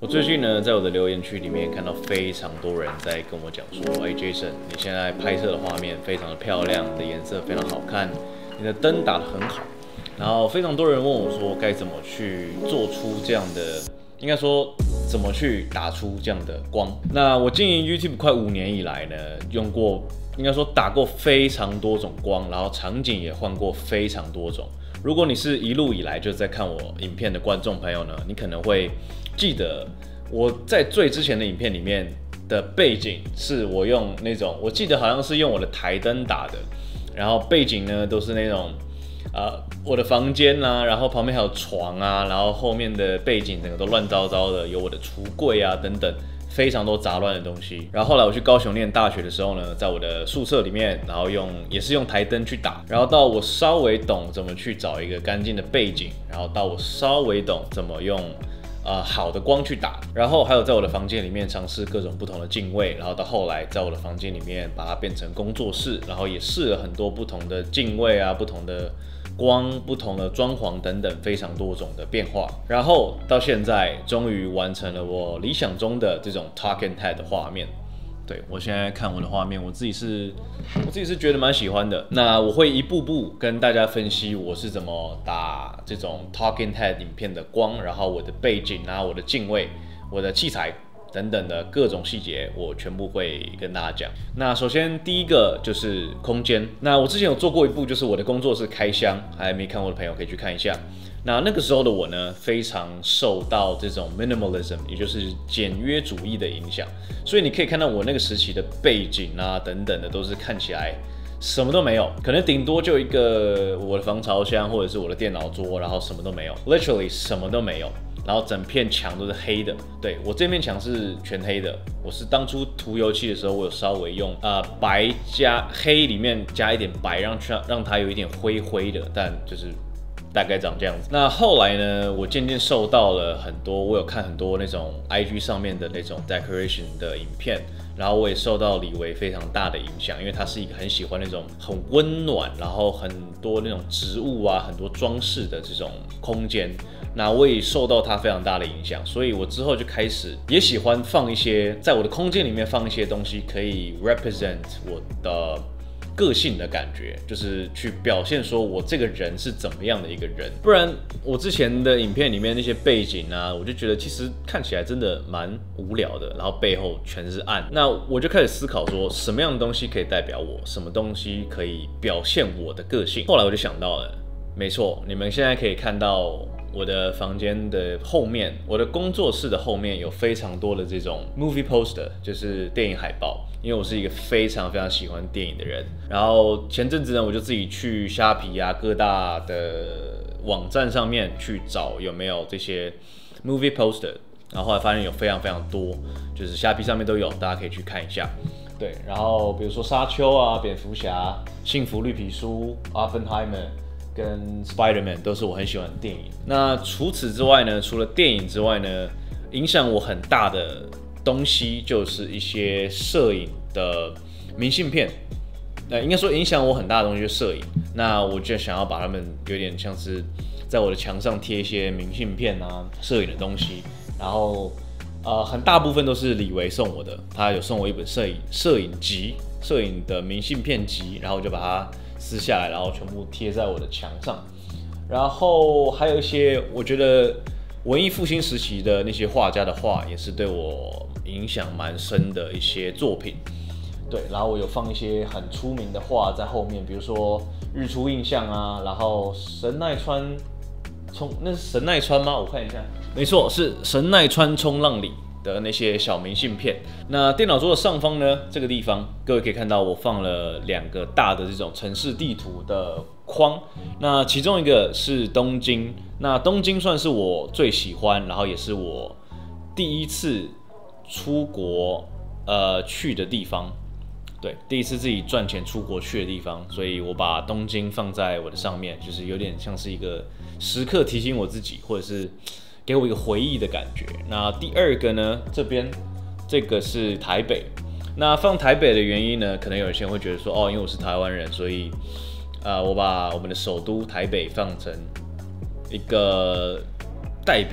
我最近呢，在我的留言区里面看到非常多人在跟我讲说，哎，Jason，你现在拍摄的画面非常的漂亮，你的颜色非常好看，你的灯打得很好。然后非常多人问我说，该怎么去做出这样的，应该说怎么去打出这样的光。那我经营 YouTube 快5年以来呢，用过，应该说打过非常多种光，然后场景也换过非常多种。如果你是一路以来就在看我影片的观众朋友呢，你可能会记得我在最之前的影片里面的背景是我用那种，我记得好像是用我的台灯打的，然后背景呢都是那种我的房间啊，然后旁边还有床啊，然后后面的背景整个都乱糟糟的，有我的橱柜啊等等。非常多杂乱的东西。然后后来我去高雄念大学的时候呢，在我的宿舍里面，然后也是用台灯去打，然后到我稍微懂怎么去找一个干净的背景，然后到我稍微懂怎么用好的光去打，然后还有在我的房间里面尝试各种不同的镜位，然后到后来在我的房间里面把它变成工作室，然后也试了很多不同的镜位啊，不同的光、不同的装潢等等，非常多种的变化。然后到现在，终于完成了我理想中的这种 talking head 的画面。对，我现在看我的画面，我自己是觉得蛮喜欢的。那我会一步步跟大家分析我是怎么打这种 talking head 影片的光，然后我的背景啊、我的镜位、我的器材等等的各种细节，我全部会跟大家讲。那首先第一个就是空间。那我之前有做过一部，就是我的工作室开箱，还没看过的朋友可以去看一下。那个时候的我呢，非常受到这种 minimalism， 也就是简约主义的影响，所以你可以看到我那个时期的背景啊等等的，都是看起来什么都没有，可能顶多就一个我的防潮箱或者是我的电脑桌，然后什么都没有 ，literally 什么都没有。然后整片墙都是黑的，对，我这面墙是全黑的。我是当初涂油漆的时候，我有稍微用白加黑里面加一点白，让它有一点灰灰的，但就是大概长这样子。那后来呢，我渐渐受到了很多，我有看很多那种 IG 上面的那种 decoration 的影片，然后我也受到李维非常大的影响，因为他是一个很喜欢那种很温暖，然后很多那种植物啊，很多装饰的这种空间。那我也受到它非常大的影响，所以我之后就开始也喜欢放一些，在我的空间里面放一些东西，可以 represent 我的个性的感觉，就是去表现说我这个人是怎么样的一个人。不然我之前的影片里面那些背景啊，我就觉得其实看起来真的蛮无聊的，然后背后全是暗。那我就开始思考说，什么样的东西可以代表我，什么东西可以表现我的个性。后来我就想到了，没错，你们现在可以看到我的房间的后面，我的工作室的后面有非常多的这种 movie poster， 就是电影海报。因为我是一个非常非常喜欢电影的人，然后前阵子呢，我就自己去虾皮啊各大的网站上面去找有没有这些 movie poster， 然后后来发现有非常非常多，就是虾皮上面都有，大家可以去看一下。对，然后比如说沙丘啊、蝙蝠侠、幸福绿皮书、Oppenheimer 跟 Spider-Man 都是我很喜欢的电影。那除此之外呢，除了电影之外呢，影响我很大的东西就是一些摄影的明信片，应该说影响我很大的东西就是摄影。那我就想要把它们有点像是在我的墙上贴一些明信片啊，摄影的东西。然后很大部分都是李维送我的，他有送我一本摄影集，摄影的明信片集，然后我就把它撕下来，然后全部贴在我的墙上。然后还有一些我觉得文艺复兴时期的那些画家的画，也是对我影响蛮深的一些作品。对，然后我有放一些很出名的画在后面，比如说日出印象啊，然后神奈川那是神奈川吗？我看一下，没错，是神奈川冲浪里的那些小明信片。那电脑桌的上方呢，这个地方各位可以看到，我放了2个大的这种城市地图的框。那其中一个是东京，那东京算是我最喜欢，然后也是我第一次出国去的地方。对，第一次自己赚钱出国去的地方，所以我把东京放在我的上面，就是有点像是一个时刻提醒我自己，或者是给我一个回忆的感觉。那第2个呢，这个是台北。那放台北的原因呢，可能有些人会觉得说，因为我是台湾人，所以我把我们的首都台北放成一个代表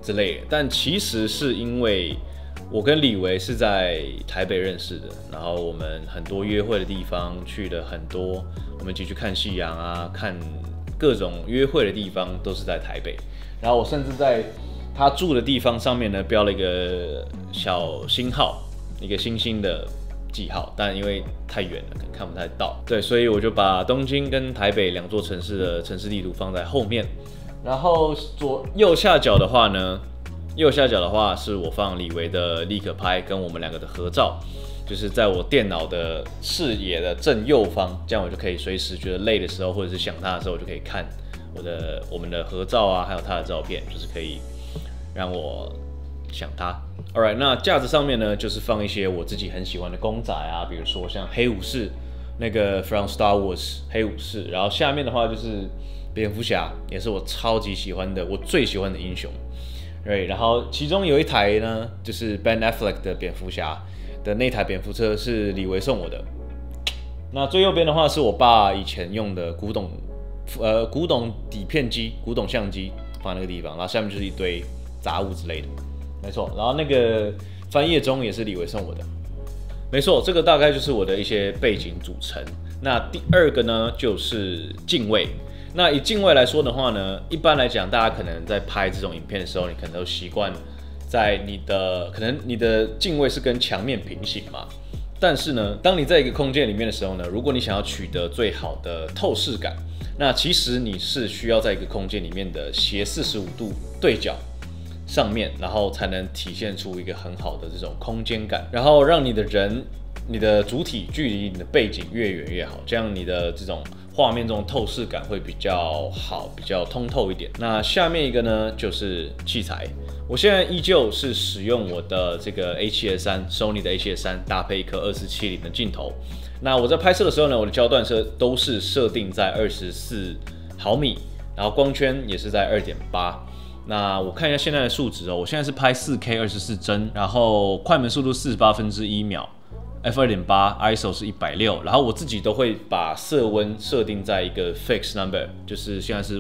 之类的。但其实是因为我跟李维是在台北认识的，然后我们很多约会的地方去了很多，我们一起去看夕阳啊，看各种约会的地方都是在台北。然后我甚至在他住的地方上面呢标了一个小星号，一个星星的记号，但因为太远了，可能看不太到。对，所以我就把东京跟台北两座城市的城市地图放在后面。然后右下角的话呢，是我放李维的立可拍跟我们两个的合照，就是在我电脑的视野的正右方，这样我就可以随时觉得累的时候，或者是想他的时候，我就可以看我们的合照啊，还有他的照片，就是可以让我想他。Alright， 那架子上面呢，就是放一些我自己很喜欢的公仔啊，比如说像黑武士那个 From Star Wars 黑武士，然后下面的话就是蝙蝠侠，也是我超级喜欢的，我最喜欢的英雄。对，然后其中有一台呢，就是 Ben Affleck 的蝙蝠侠的那台蝙蝠车是李维送我的。那最右边的话是我爸以前用的古董底片机、古董相机放在那个地方，然后下面就是一堆杂物之类的，没错。然后那个翻页钟也是李维送我的，没错。这个大概就是我的一些背景组成。那第二个呢，就是敬畏。那以敬畏来说的话呢，一般来讲，大家可能在拍这种影片的时候，你可能都习惯在可能你的敬畏是跟墙面平行嘛。但是呢，当你在一个空间里面的时候呢，如果你想要取得最好的透视感，那其实你是需要在一个空间里面的斜45度对角上面，然后才能体现出一个很好的这种空间感，然后让你的主体距离你的背景越远越好，这样你的这种画面中透视感会比较好，比较通透一点。那下面一个呢，就是器材。我现在依旧是使用我的这个 A7S3 Sony 的 A7S3 搭配一颗2470的镜头。那我在拍摄的时候呢，我的焦段都是设定在24毫米，然后光圈也是在2.8。那我看一下现在的数值哦，我现在是拍4K 24帧，然后快门速度48/1秒。f2.8 ，ISO 是160，然后我自己都会把色温设定在一个 fixed number， 就是现在是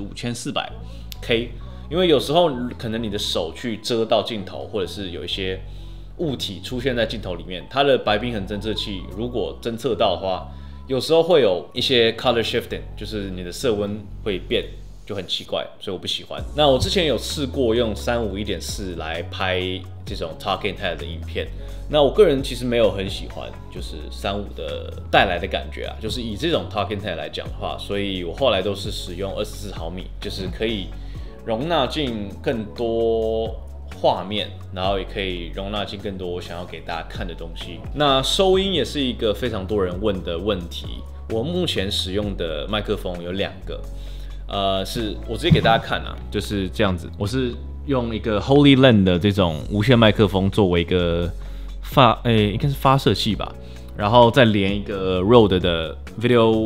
5400K， 因为有时候可能你的手去遮到镜头，或者是有一些物体出现在镜头里面，它的白平衡侦测器如果侦测到的话，有时候会有一些 color shifting， 就是你的色温会变，就很奇怪，所以我不喜欢。那我之前有试过用351.4来拍这种 talking head 的影片，那我个人其实没有很喜欢，就是35的带来的感觉啊，就是以这种 talking head 来讲的话，所以我后来都是使用24毫米，就是可以容纳进更多画面，然后也可以容纳进更多我想要给大家看的东西。那收音也是一个非常多人问的问题，我目前使用的麦克风有2个。是我直接给大家看啊，就是这样子。我是用一个 Holy Land 的这种无线麦克风作为一个应该是发射器吧，然后再连一个 Rode 的 Video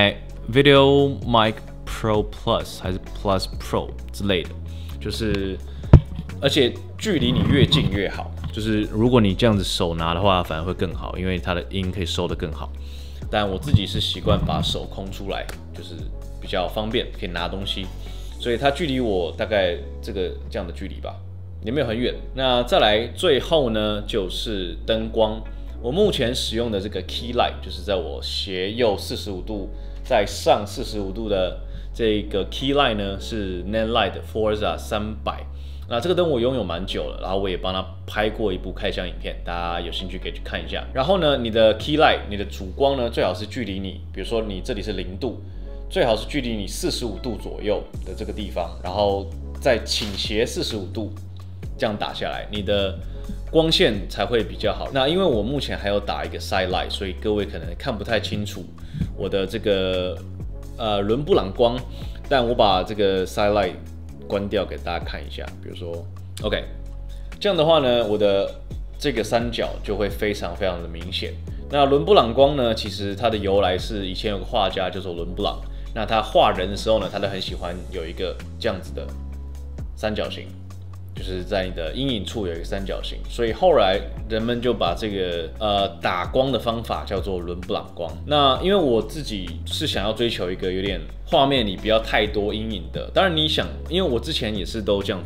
Mic Pro Plus 还是 Plus Pro 之类的，就是而且距离你越近越好，就是如果你这样子手拿的话，反而会更好，因为它的音可以收得更好。但我自己是习惯把手空出来，就是比较方便，可以拿东西，所以它距离我大概这样的距离吧，也没有很远。那再来最后呢，就是灯光。我目前使用的这个 Key Light， 就是在我斜右45度，在上45度的这个 Key Light 呢，是 Nanlite Forza 300。那这个灯我拥有蛮久了，然后我也帮他拍过一部开箱影片，大家有兴趣可以去看一下。然后呢，你的 Key Light， 你的主光呢，最好是距离你，比如说你这里是0度。最好是距离你45度左右的这个地方，然后再倾斜45度，这样打下来，你的光线才会比较好。那因为我目前还有打一个 side light， 所以各位可能看不太清楚我的这个伦布朗光，但我把这个 side light 关掉给大家看一下。比如说 ，OK， 这样的话呢，我的这个三角就会非常非常的明显。那伦布朗光呢，其实它的由来是以前有个画家叫做伦布朗。那他画人的时候呢，他都很喜欢有一个这样子的三角形，就是在你的阴影处有一个三角形，所以后来人们就把这个打光的方法叫做伦布朗光。那因为我自己是想要追求一个有点画面里不要太多阴影的，当然你想，因为我之前也是都这样打，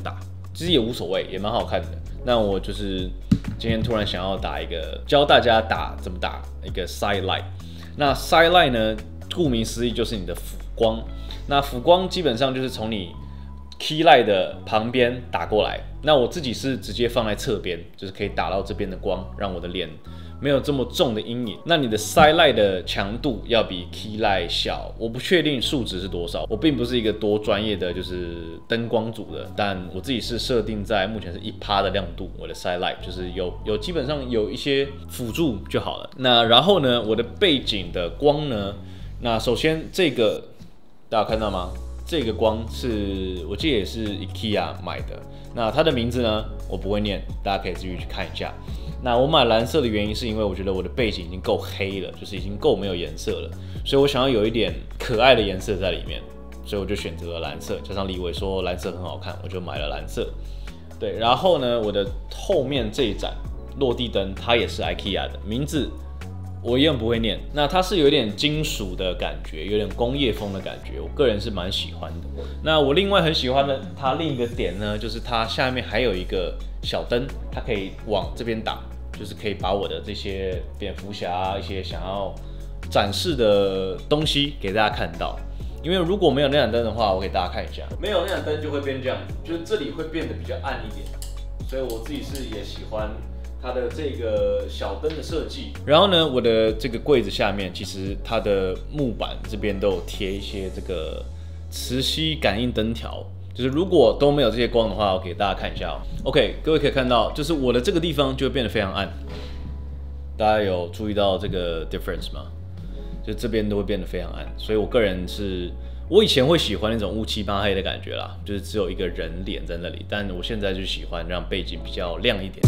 其实也无所谓，也蛮好看的。那我就是今天突然想要打一个，教大家怎么打一个 side light。那 side light 呢，顾名思义就是你的辅光。那辅光基本上就是从你 key light 的旁边打过来。那我自己是直接放在侧边，就是可以打到这边的光，让我的脸没有这么重的阴影。那你的 side light 的强度要比 key light 小，我不确定数值是多少，我并不是一个多专业的就是灯光组的，但我自己是设定在目前是1%的亮度，我的 side light 就是有基本上有一些辅助就好了。那然后呢，我的背景的光呢，那首先这个大家看到吗？这个光是我记得也是 IKEA 买的，那它的名字呢我不会念，大家可以自己去看一下。那我买蓝色的原因是因为我觉得我的背景已经够黑了，就是已经够没有颜色了，所以我想要有一点可爱的颜色在里面，所以我就选择了蓝色。加上李伟说蓝色很好看，我就买了蓝色。对，然后呢，我的后面这一盏落地灯它也是 IKEA 的，名字我一样不会念。那它是有点金属的感觉，有点工业风的感觉，我个人是蛮喜欢的。那我另外很喜欢的它另一个点呢，就是它下面还有一个小灯，它可以往这边打，就是可以把我的这些蝙蝠侠一些想要展示的东西给大家看到。因为如果没有那盏灯的话，我给大家看一下，没有那盏灯就会变这样，就是这里会变得比较暗一点，所以我自己是也喜欢它的这个小灯的设计。然后呢，我的这个柜子下面，其实它的木板这边都有贴一些这个磁吸感应灯条，就是如果都没有这些光的话，我给大家看一下OK， 各位可以看到，就是我的这个地方就会变得非常暗。大家有注意到这个 difference 吗？就这边都会变得非常暗，所以我个人我以前会喜欢那种乌漆八黑的感觉啦，就是只有一个人脸在那里，但我现在就喜欢让背景比较亮一点。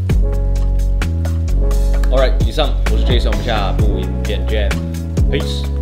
以上，我是 Jason， 我们下部影片见 ，Peace。